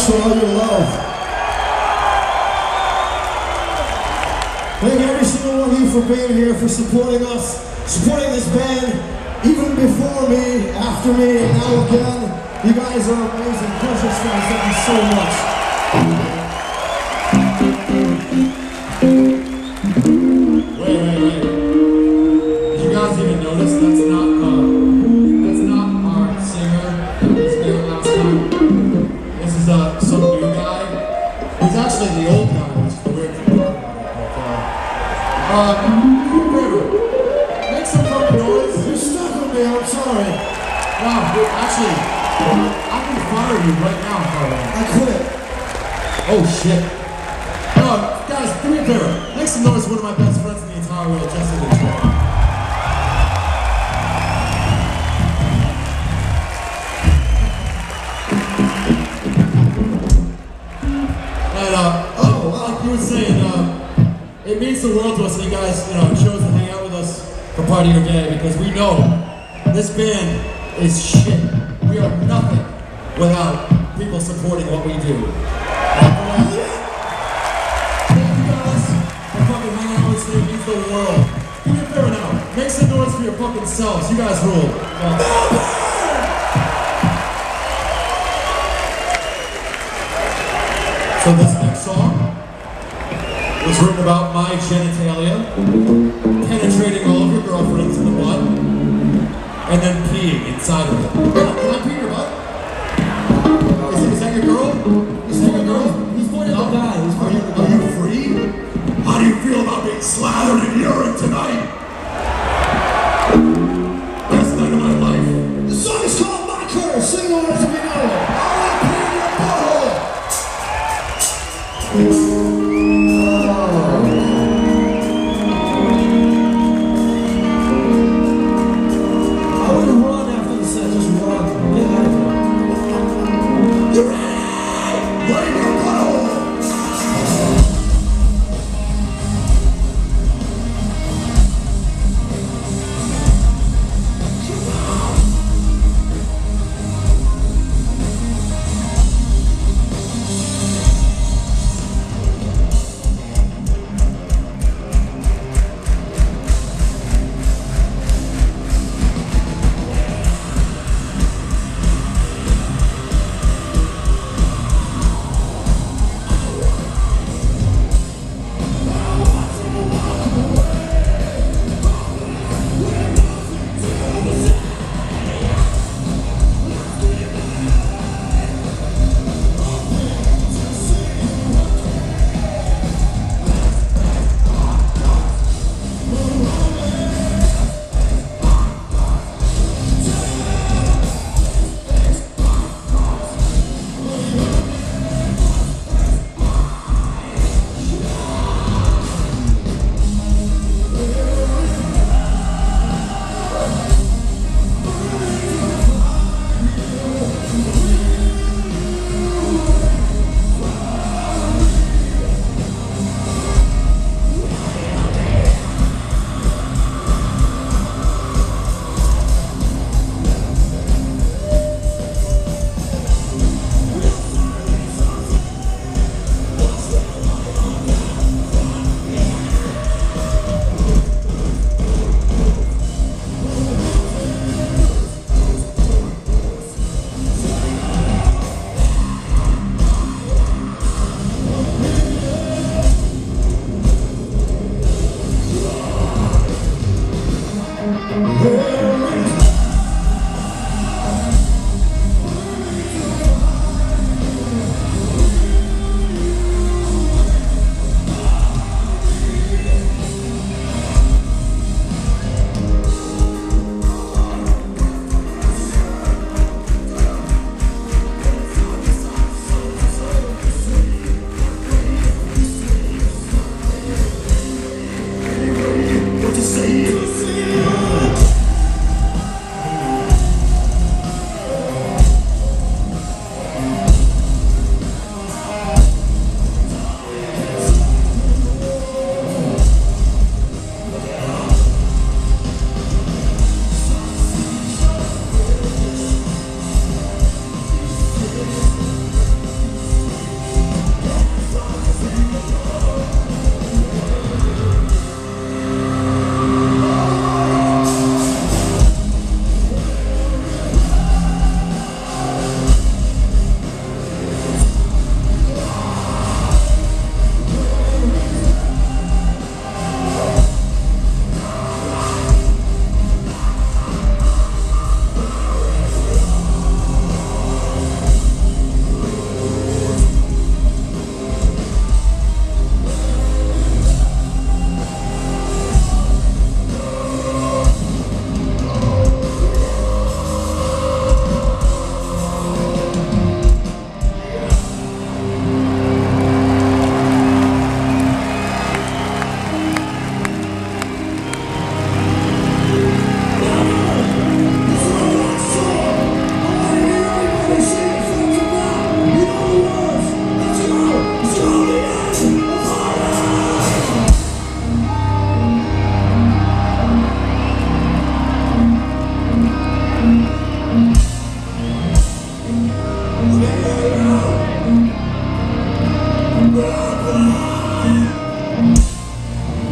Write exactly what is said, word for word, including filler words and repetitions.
for all your love. Thank every single one of you for being here, for supporting us, supporting this band, even before me, after me, and now again. You guys are amazing. Killswitch fans, thank you so much. Wait, wait, wait. Did you guys even notice that's not, uh, that's not our singer that was there last time? This is, uh, some new guy. He's actually the old guy, which is the weird thing about it. But, uh, uh, River, make some fucking noise. You're stuck with me, I'm sorry. Wow, actually, I can fire you right now if I want. I quit. Oh shit. No, guys, do me a favor. Make some noise for one of my best friends in the entire world, Justin Detroit. And, uh, oh, like you were saying, uh, it means the world to us that you guys, you know, chose to hang out with us for part of your day, because we know this band is shit. We are nothing without people supporting what we do. Thank you guys for fucking hanging out with us. It means the world. Do me a favor now. Make some noise for your fucking selves. You guys rule. Melbourne! So this next song was written about my genitalia penetrating all of your girlfriends in the butt and then peeing inside of it. Can I pee in your butt? Is, is that your girl? Is that your girl? He's pointing out that. Are you, are you free? How do you feel about being slathered in urine tonight? Best night of my life. The song is called My Curse. Sing along as we know it. All I pee in your butthole.